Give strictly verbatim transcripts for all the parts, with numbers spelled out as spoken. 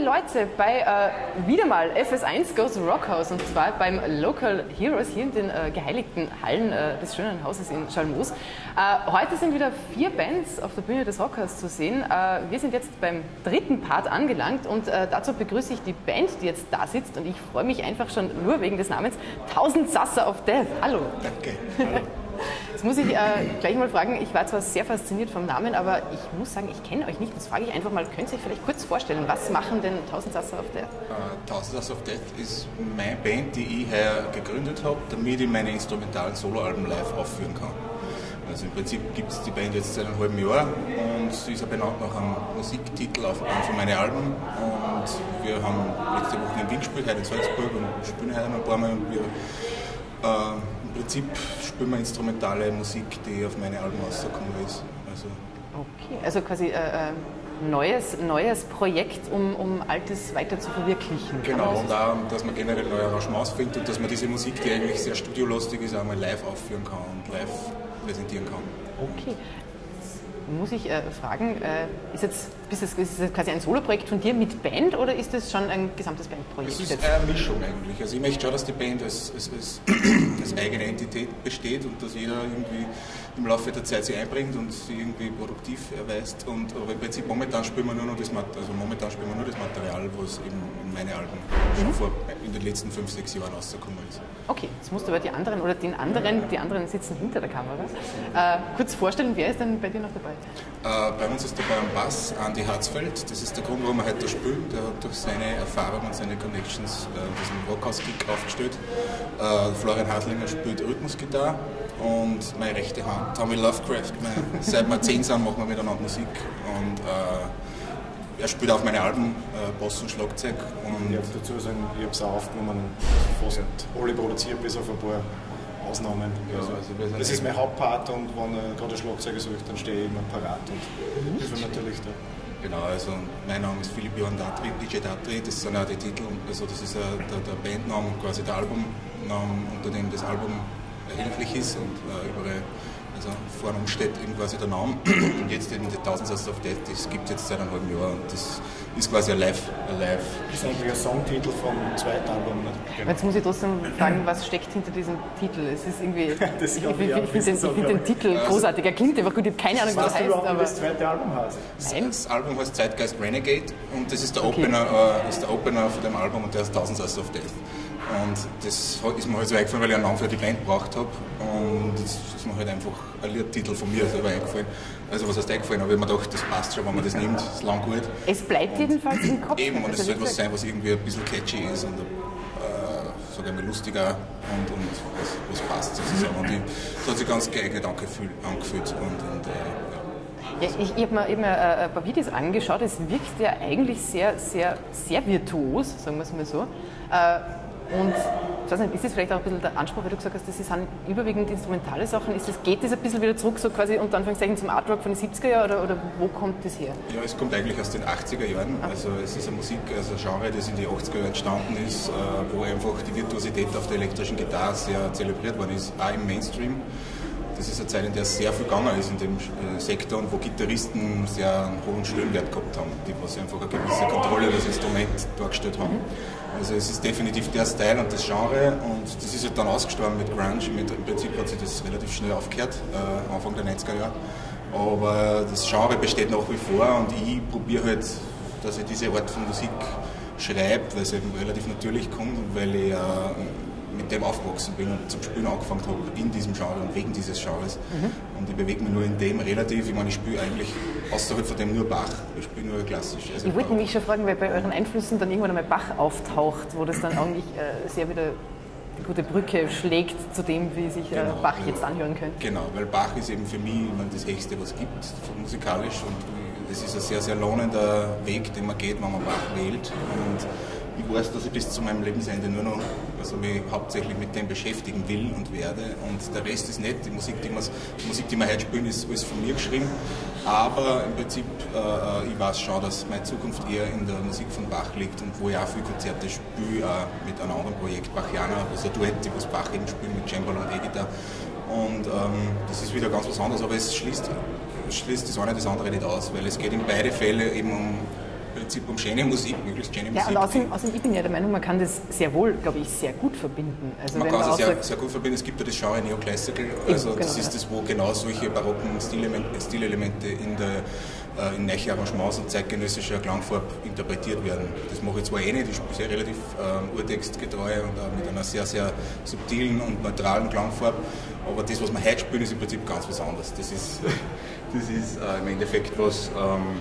Leute bei äh, wieder mal F S eins Goes Rockhaus und zwar beim Local Heroes hier in den äh, geheiligten Hallen äh, des schönen Hauses in Schalmoos. Äh, heute sind wieder vier Bands auf der Bühne des Rockhaus zu sehen. Äh, wir sind jetzt beim dritten Part angelangt und äh, dazu begrüße ich die Band, die jetzt da sitzt und ich freue mich einfach schon nur wegen des Namens Thousand Sassa of Death. Hallo. Danke. Hallo. Jetzt muss ich äh, gleich mal fragen, ich war zwar sehr fasziniert vom Namen, aber ich muss sagen, ich kenne euch nicht. Das frage ich einfach mal, könnt ihr euch vielleicht kurz vorstellen, was machen denn Thousand Sassa of Death? Uh, Thousand Sassa of Death ist meine Band, die ich heuer gegründet habe, damit ich meine instrumentalen Soloalben live aufführen kann. Also im Prinzip gibt es die Band jetzt seit einem halben Jahr und sie ist ja benannt nach einem Musiktitel auf einem von meinen Alben. Und wir haben letzte Woche in Wien gespielt, heute in Salzburg und spielen heute noch ein paar Mal. Und wir, äh, Im Prinzip spielen wir instrumentale Musik, die auf meine Alben rausgekommen ist. Also okay, also quasi äh, neues, neues Projekt, um, um Altes weiter zu verwirklichen. Genau, und auch, dass man generell neue Arrangements findet und dass man diese Musik, die eigentlich sehr studiolastig ist, auch mal live aufführen kann und live präsentieren kann. Okay. Muss ich äh, fragen, äh, ist, jetzt, ist, das, ist das quasi ein Soloprojekt von dir mit Band oder ist das schon ein gesamtes Bandprojekt? Es ist eine Mischung eigentlich. Also ich möchte schon, dass die Band als, als, als, als eigene Entität besteht und dass jeder irgendwie im Laufe der Zeit sich einbringt und sich irgendwie produktiv erweist. Und, aber im Prinzip momentan spielen wir nur noch das, also momentan spielen wir nur das Material, was eben in meine Alben mhm. schon vor, in den letzten fünf, sechs Jahren rausgekommen ist. Okay, jetzt musst du aber die anderen oder den anderen, die anderen sitzen hinter der Kamera. Äh, kurz vorstellen, wer ist denn bei dir noch dabei? Äh, bei uns ist dabei am Bass Andi Harzfeld. Das ist der Grund, warum er heute spielt. Der hat durch seine Erfahrung und seine Connections äh, diesen Rockhaus-Gig aufgestellt. Äh, Florian Haslinger spielt Rhythmusgitarre und meine rechte Hand, Tommy Lovecraft. Meine, seit wir zehn sind, machen wir miteinander Musik. Und, äh, er spielt auf meine Alben äh, Bass und Schlagzeug. Und ich darf dazu sagen, ich habe es auch aufgenommen, fast alle produziert, bis auf ein paar Ausnahmen. Also, also das ist mein Hauptpart und wenn er gerade ein Schlagzeuger sucht, dann stehe ich immer parat und hilfe natürlich da. Genau, also mein Name ist Philipp Johann Datri, D J Datri, das sind auch die Titel, also das ist uh, der, der Bandname, quasi der Albumname, unter dem das Album erhältlich ist und uh, überall, also vorne steht eben quasi der Name und jetzt eben die Thousand Sassa of Death, das gibt es jetzt seit einem halben Jahr und das ist quasi ein Live. Ein Live. Das ist eigentlich ein Songtitel vom zweiten Album. Genau. Jetzt muss ich trotzdem fragen, was steckt hinter diesem Titel? Es ist irgendwie, das ich, ich, ich, ich finde den, find den Titel großartig, er klingt einfach gut, ich habe keine Ahnung, was das heißt. Aber das zweite Album heißt? Nein. Das Album heißt Zeitgeist Renegade und das ist der, okay. Opener, äh, ist der Opener von dem Album und der ist Thousand Sassa of Death. Und das ist mir halt so eingefallen, weil ich einen Namen für die Band gebraucht habe. Und das ist mir halt einfach ein Liedtitel von mir selber eingefallen. Also was heißt eingefallen? Aber ich habe mir gedacht, das passt schon, wenn man das nimmt, das ist lang gut. Es bleibt und jedenfalls im Kopf. Eben, und es soll etwas sein, was irgendwie ein bisschen catchy ist und äh, sag ich mal lustiger und, und was, was passt sozusagen. Und das hat sich ganz geeignet angefühlt. angefühlt und, und, äh, ja. Ja, ich ich habe mir eben ein paar Videos angeschaut, es wirkt ja eigentlich sehr, sehr, sehr virtuos, sagen wir es mal so. Und ich weiß nicht, ist das vielleicht auch ein bisschen der Anspruch, weil du gesagt hast, das sind überwiegend instrumentale Sachen, ist das, geht das ein bisschen wieder zurück, so quasi unter Anführungszeichen zum Artwork von den siebziger Jahren oder, oder wo kommt das her? Ja, es kommt eigentlich aus den achtziger Jahren, also es ist eine Musik, also ein Genre, das in den achtziger Jahren entstanden ist, wo einfach die Virtuosität auf der elektrischen Gitarre sehr zelebriert worden ist, auch im Mainstream. Das ist eine Zeit, in der sehr viel gegangen ist in dem Sektor und wo Gitarristen sehr einen hohen Stellenwert gehabt haben, die was einfach eine gewisse Kontrolle über das Instrument dargestellt haben. Also es ist definitiv der Style und das Genre und das ist halt dann ausgestorben mit Grunge. Mit, Im Prinzip hat sich das relativ schnell aufgehört, äh, Anfang der neunziger Jahre. Aber das Genre besteht nach wie vor und ich probiere halt, dass ich diese Art von Musik schreibe, weil es eben relativ natürlich kommt und weil ich äh, mit dem aufgewachsen bin und zum Spielen angefangen habe in diesem Genre und wegen dieses Genres. Mhm. Und ich bewege mich nur in dem relativ, ich meine, ich spiele eigentlich außerhalb von dem nur Bach, ich spiele nur klassisch. Also ich wollte mich schon fragen, weil bei euren Einflüssen dann irgendwann einmal Bach auftaucht, wo das dann eigentlich äh, sehr wieder die gute Brücke schlägt zu dem, wie sich äh, genau, Bach also, jetzt anhören könnte. Genau, weil Bach ist eben für mich ich meine, das Höchste, was es gibt, musikalisch und es ist ein sehr, sehr lohnender Weg, den man geht, wenn man Bach wählt. Und ich weiß, dass ich bis zu meinem Lebensende nur noch also mich hauptsächlich mit dem beschäftigen will und werde. Und der Rest ist nicht. Die Musik, die, die, Musik, die wir heute spielen, ist alles von mir geschrieben. Aber im Prinzip, äh, ich weiß schon, dass meine Zukunft eher in der Musik von Bach liegt und wo ich auch viele Konzerte spiele, auch mit einem anderen Projekt, Bachiana, also ein Duett, was Bach eben spielt mit Cembalo und E-Gitarre. Und ähm, das ist wieder ganz was anderes, aber es schließt, schließt das eine das andere nicht aus, weil es geht in beide Fälle eben um Prinzip um schöne Musik, möglichst schöne Musik. Ja, und außerdem, außerdem ich bin ja der Meinung, man kann das sehr wohl, glaube ich, sehr gut verbinden. Also man wenn kann man es sehr, sagt, sehr gut verbinden. Es gibt ja das Genre Neoclassical, also genau, das ist ja. das, wo genau solche barocken Stilelemente, Stilelemente in, der, äh, in neue Arrangements und zeitgenössischer Klangfarbe interpretiert werden. Das mache ich zwar eh nicht, ich spiele sehr relativ ähm, urtextgetreu und äh, mit einer sehr, sehr subtilen und neutralen Klangfarbe, aber das, was wir heute spielen, ist im Prinzip ganz was anderes. Das ist, das ist äh, im Endeffekt was ähm,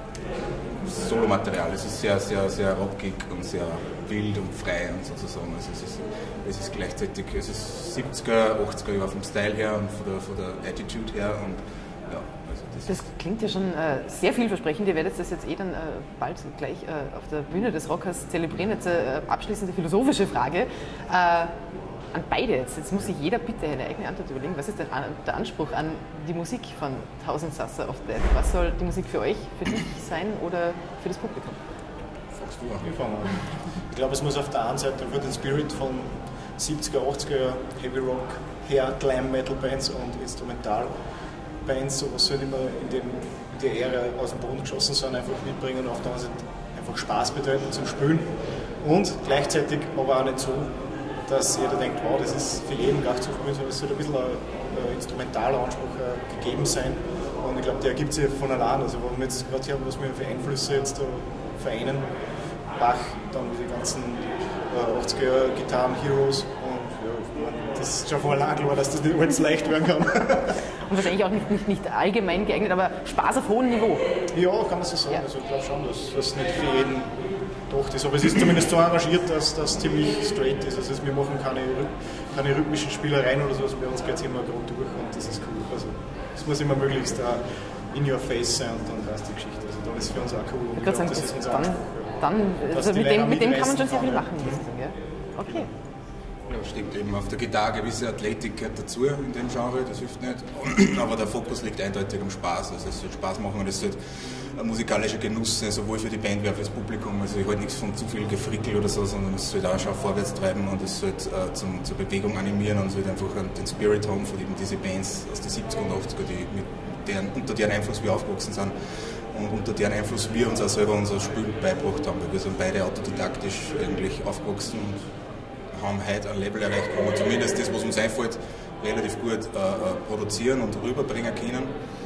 Solomaterial. Es ist sehr, sehr, sehr rockig und sehr wild und frei und sozusagen. Also es ist, es ist gleichzeitig, es ist siebziger, achtziger Jahre vom Style her und von der, von der Attitude her und ja, also das, das klingt ja schon äh, sehr vielversprechend. Ihr werdet das jetzt eh dann äh, bald gleich äh, auf der Bühne des Rockers zelebrieren. Jetzt äh, abschließende philosophische Frage. Äh, An beide jetzt. Jetzt muss sich jeder bitte eine eigene Antwort überlegen. Was ist denn der Anspruch an die Musik von Thousand Sasa of Death? Was soll die Musik für euch, für dich sein oder für das Publikum? Sagst du auch. Ich glaube, es muss auf der einen Seite einfach den Spirit von siebziger, achtziger Heavy Rock, Hair, Glam Metal Bands und Instrumental Bands, sowas halt immer in, dem, in der Ära aus dem Boden geschossen sind, einfach mitbringen und auf der anderen Seite einfach Spaß bedeuten zum Spielen. Und gleichzeitig aber auch nicht so, dass jeder denkt, wow, das ist für jeden gleich zu spielen, sondern es soll ein bisschen ein, ein instrumentaler Anspruch äh, gegeben sein. Und ich glaube, der ergibt sich von allein. Also, wenn wir jetzt gerade hier haben, was wir für Einflüsse jetzt da vereinen, Bach, dann die ganzen äh, achtziger Gitarren, Heroes. Und ja, das ist schon von allein klar, dass das nicht alles leicht werden kann. Und wahrscheinlich auch nicht, nicht, nicht allgemein geeignet, aber Spaß auf hohem Niveau. Ja, kann man so sagen. Ja. Also, ich glaube schon, dass das nicht für jeden doch ist, aber es ist zumindest so arrangiert, dass das ziemlich straight ist. Also wir machen keine, keine rhythmischen Spielereien oder so, also bei uns geht es immer gerade durch und das ist cool. Also es muss immer möglichst uh, in your face sein und dann passt die Geschichte. Also dann ist für uns auch cool. Ich würde sagen, das ist unser dann, Anspruch. dann also mit, dem, mit dem kann man schon sehr viel machen. Ja. Okay. Ja, stimmt eben. Auf der Gitarre gewisse Athletik gehört dazu in dem Genre, das hilft nicht. Aber der Fokus liegt eindeutig am Spaß. Also es soll Spaß machen und es soll ein musikalischer Genuss sein, sowohl für die Band wie auch für das Publikum. Also ich halte nichts von zu viel Gefrickel oder so, sondern es soll auch schon vorwärts treiben und es soll äh, zum, zur Bewegung animieren und soll einfach den Spirit haben von eben diese Bands aus den siebziger und achtziger, die mit deren, unter deren Einfluss wir aufgewachsen sind und unter deren Einfluss wir uns auch selber unser Spiel beigebracht haben, weil wir sind beide autodidaktisch eigentlich aufgewachsen und haben heute ein Level erreicht, wo wir zumindest das, was uns einfällt, relativ gut äh, produzieren und rüberbringen können.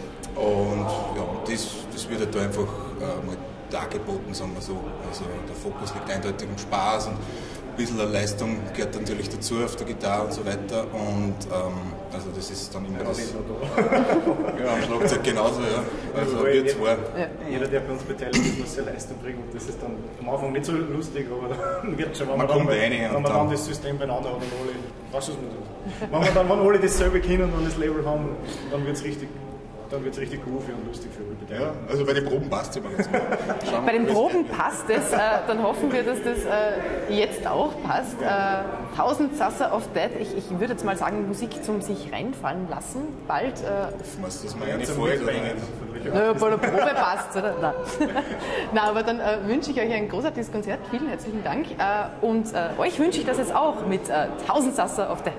Und ja, das, das wird halt da einfach äh, mal dargeboten, sagen wir so. Also der Fokus liegt eindeutig im Spaß und ein bisschen Leistung gehört natürlich dazu auf der Gitarre und so weiter. Und ähm, also das ist dann immer das. Ja, am Schlagzeug genauso, ja. Also wir zwei. Ja. Jeder, der bei uns beteiligt ist, muss seine Leistung bringen. Und das ist dann am Anfang nicht so lustig, aber dann wird schon, wenn man, man, dann, rein, wenn und man dann das System beieinander hat und alle, weißt du, wenn wir dann, wenn alle dasselbe können und das Label haben, dann wird es richtig. Dann wird es richtig groovy und lustig für alle. Ja, also bei den Proben passt es immer ganz gut. Bei den Proben passt es, äh, dann hoffen wir, dass das äh, jetzt auch passt. Äh, Thousand Sasa of Death, ich, ich würde jetzt mal sagen, Musik zum sich reinfallen lassen. Bald. Äh, Hoffen wir, dass man ja nicht folgt oder nicht. Naja, bei der Probe passt oder? Nein. Nein, aber dann äh, wünsche ich euch ein großartiges Konzert. Vielen herzlichen Dank. Äh, und äh, euch wünsche ich das jetzt auch mit äh, Thousand Sasa of Death.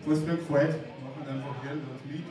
Was mir gefällt, machen einfach hier das Lied.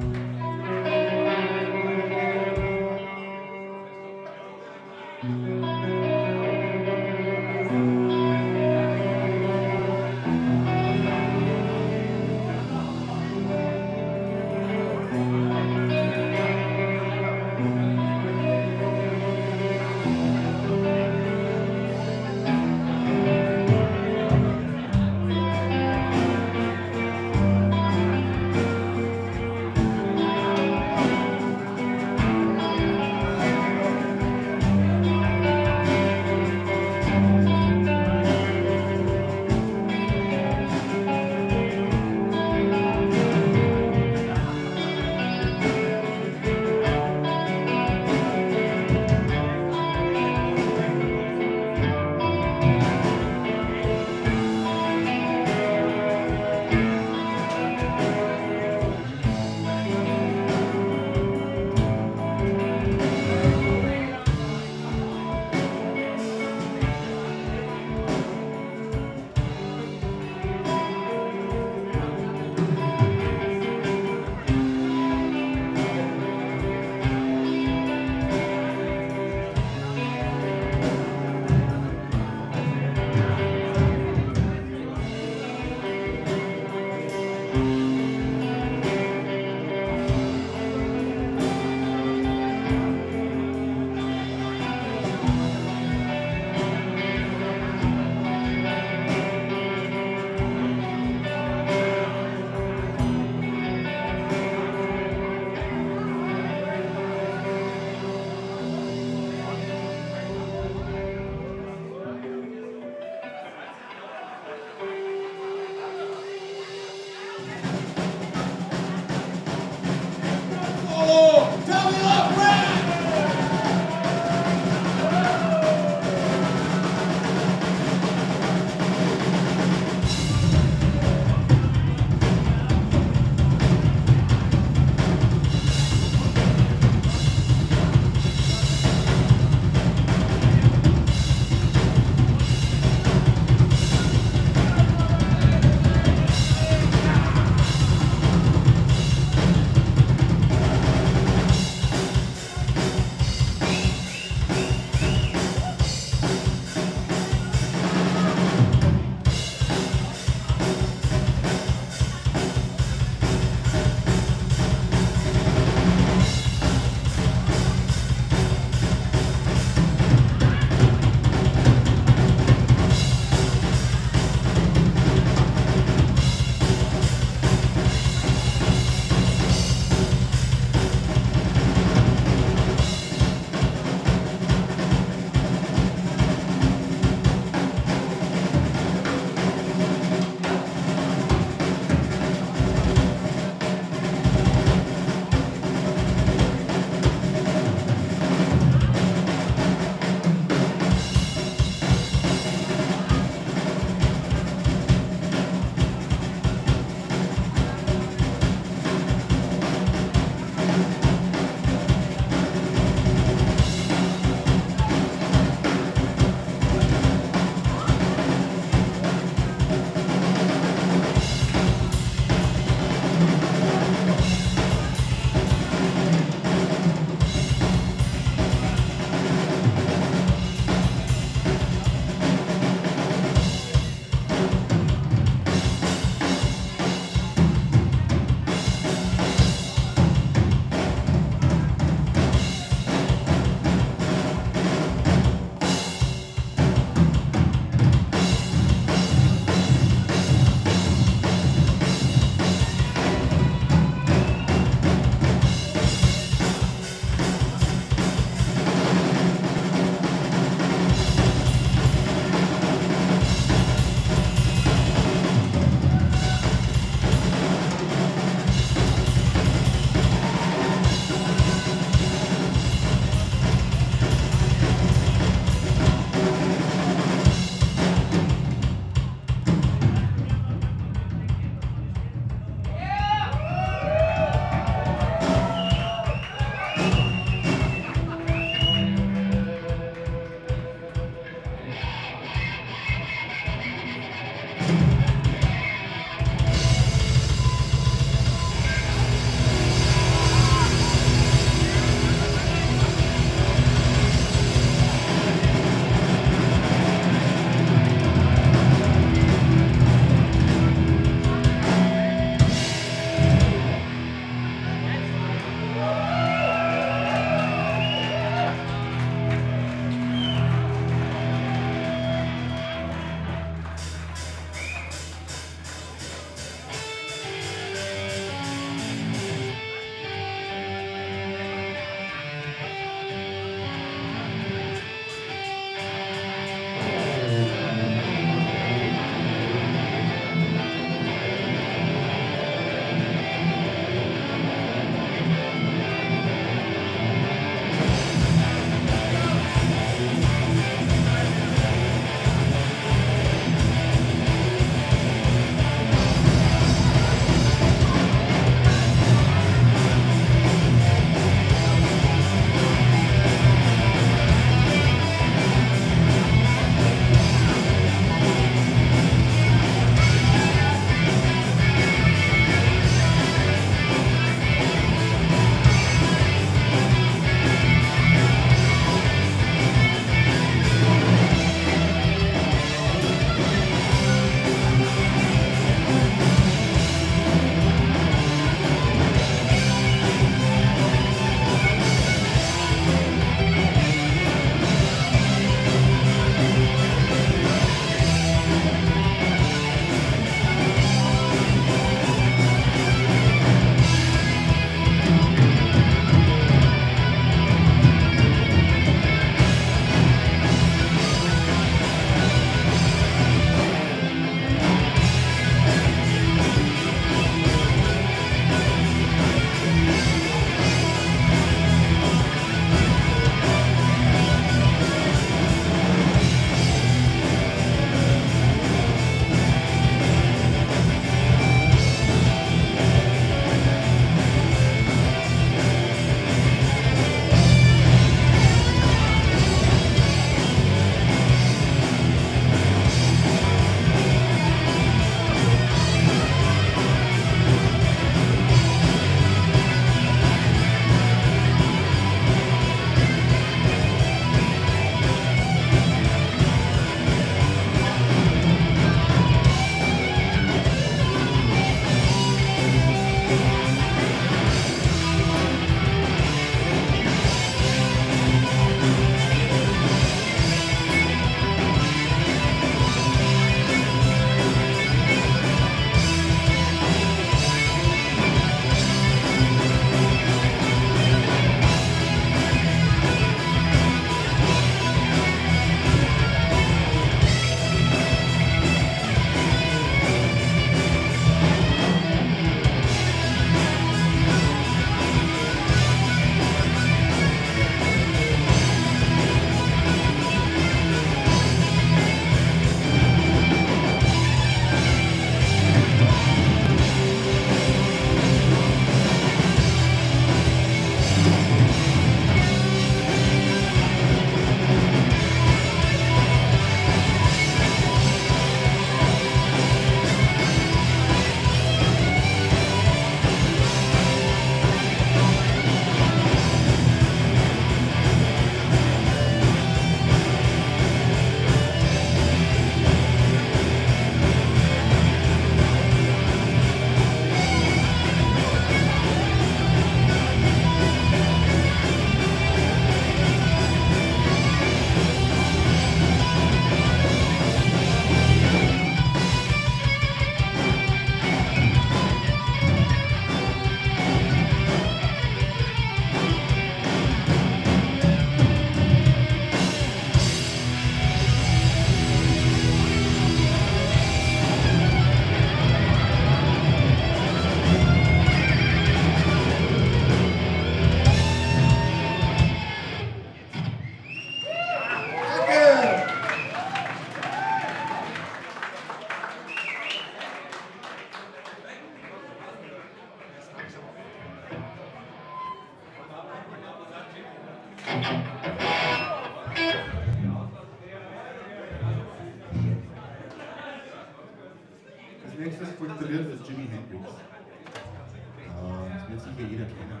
nächstes kultiviert ist Jimi Hendrix. Das wird sicher jeder kennen.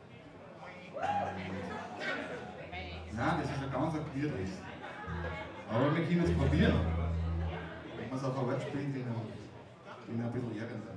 Nein, das ist ein ganz weirdes. Aber wir können es probieren. Wenn man es auf der Welt spielt, den ein, ein bisschen ärgern.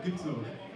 gibt's noch.